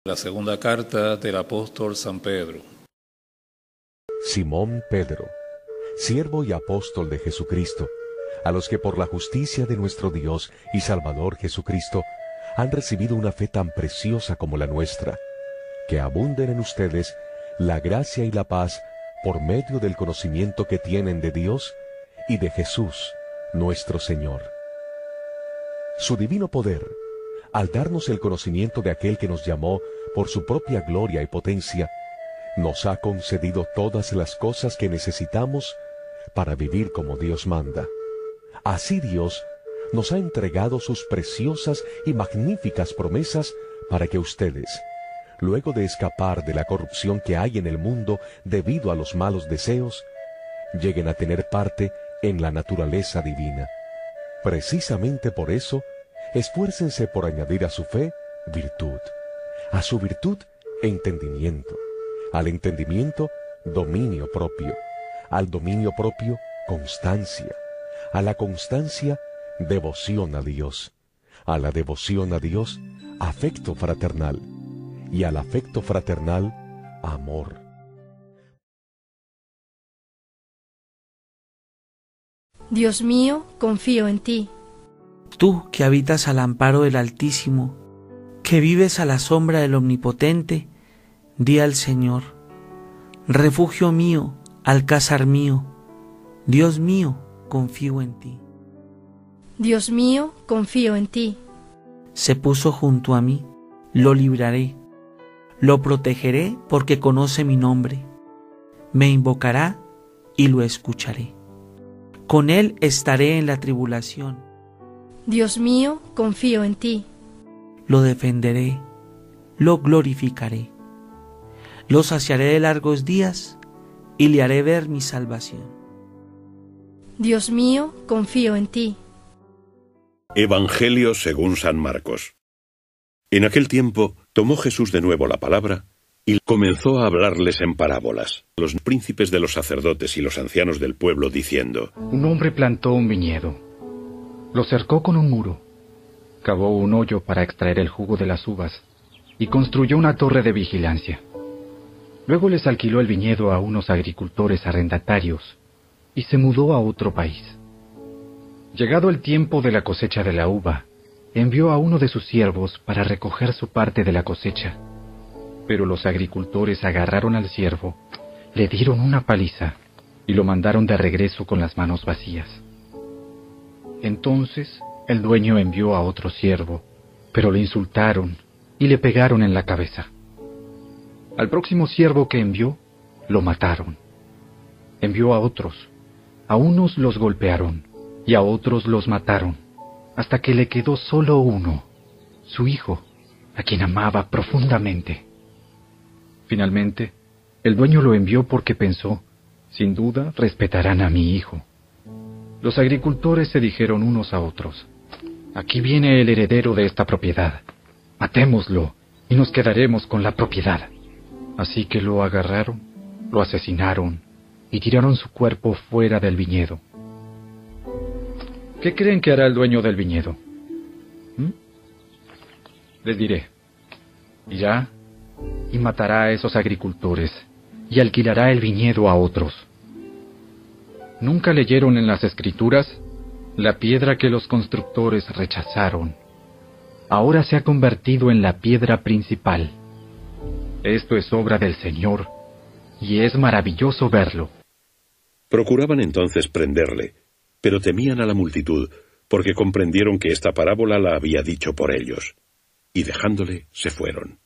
La segunda carta del apóstol San Pedro. Simón Pedro, siervo y apóstol de Jesucristo, a los que por la justicia de nuestro Dios y Salvador Jesucristo han recibido una fe tan preciosa como la nuestra, que abunden en ustedes la gracia y la paz por medio del conocimiento que tienen de Dios y de Jesús, nuestro Señor. Su divino poder, al darnos el conocimiento de aquel que nos llamó por su propia gloria y potencia, nos ha concedido todas las cosas que necesitamos para vivir como Dios manda. Así Dios nos ha entregado sus preciosas y magníficas promesas para que ustedes, luego de escapar de la corrupción que hay en el mundo debido a los malos deseos, lleguen a tener parte en la naturaleza divina. Precisamente por eso, esfuércense por añadir a su fe virtud, a su virtud entendimiento, al entendimiento dominio propio, al dominio propio constancia, a la constancia devoción a Dios, a la devoción a Dios afecto fraternal, y al afecto fraternal amor. Dios mío, confío en ti. Tú que habitas al amparo del Altísimo, que vives a la sombra del Omnipotente, di al Señor: refugio mío, alcázar mío, Dios mío, confío en ti. Dios mío, confío en ti. Se puso junto a mí, lo libraré, lo protegeré porque conoce mi nombre. Me invocará y lo escucharé. Con él estaré en la tribulación. Dios mío, confío en ti. Lo defenderé, lo glorificaré. Lo saciaré de largos días y le haré ver mi salvación. Dios mío, confío en ti. Evangelio según San Marcos. En aquel tiempo tomó Jesús de nuevo la palabra y comenzó a hablarles en parábolas, a los príncipes de los sacerdotes y los ancianos del pueblo, diciendo: Un hombre plantó un viñedo, lo cercó con un muro, cavó un hoyo para extraer el jugo de las uvas y construyó una torre de vigilancia. Luego les alquiló el viñedo a unos agricultores arrendatarios y se mudó a otro país. Llegado el tiempo de la cosecha de la uva, envió a uno de sus siervos para recoger su parte de la cosecha. Pero los agricultores agarraron al siervo, le dieron una paliza y lo mandaron de regreso con las manos vacías. Entonces el dueño envió a otro siervo, pero le insultaron y le pegaron en la cabeza. Al próximo siervo que envió, lo mataron. Envió a otros, a unos los golpearon y a otros los mataron, hasta que le quedó solo uno, su hijo, a quien amaba profundamente. Finalmente, el dueño lo envió porque pensó: sin duda respetarán a mi hijo. Los agricultores se dijeron unos a otros: aquí viene el heredero de esta propiedad, matémoslo y nos quedaremos con la propiedad. Así que lo agarraron, lo asesinaron y tiraron su cuerpo fuera del viñedo. ¿Qué creen que hará el dueño del viñedo? Les diré: irá y matará a esos agricultores y alquilará el viñedo a otros. ¿Nunca leyeron en las Escrituras? La piedra que los constructores rechazaron, ahora se ha convertido en la piedra principal. Esto es obra del Señor, y es maravilloso verlo. Procuraban entonces prenderle, pero temían a la multitud, porque comprendieron que esta parábola la había dicho por ellos, y dejándole se fueron.